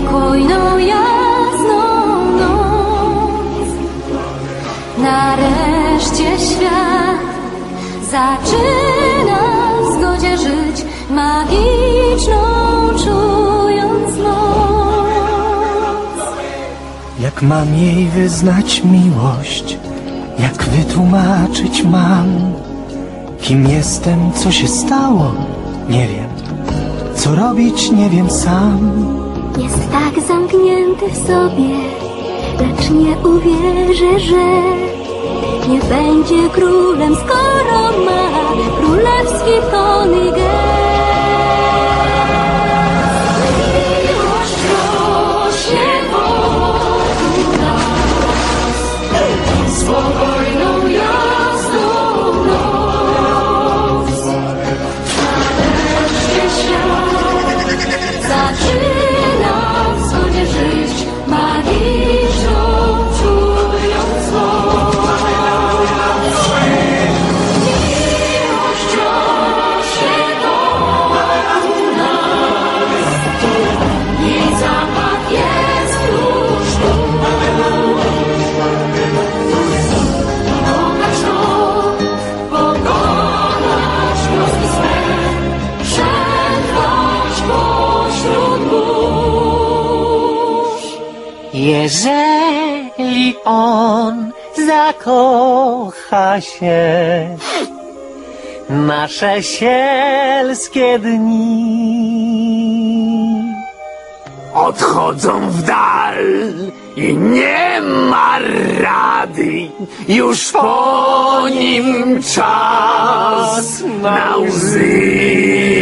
spokojną, jasną noc. Nareszcie świat zaczyna w zgodzie żyć, magiczną czując moc. Jak mam jej wyznać miłość? Jak wytłumaczyć mam? Kim jestem, co się stało? Nie wiem. Co robić, nie wiem sam. Jest tak zamknięty w sobie, lecz nie uwierzę, że nie będzie królem, skoro ma królewski ton i gest. Miłość rośnie wokół nas, spokojną, jasną noc. Nareszcie świat zaczyna w zgodzie żyć, magiczną czując moc. Miłość rośnie wokół nas, jej zapach jest tuż tu. Pokaż to, pokonać wioski swe, przetrwać pośród burz. Jeżeli on zakocha się, nasze sielskie dni odchodzą w dal i nie ma rady, już po nim czas na łzy.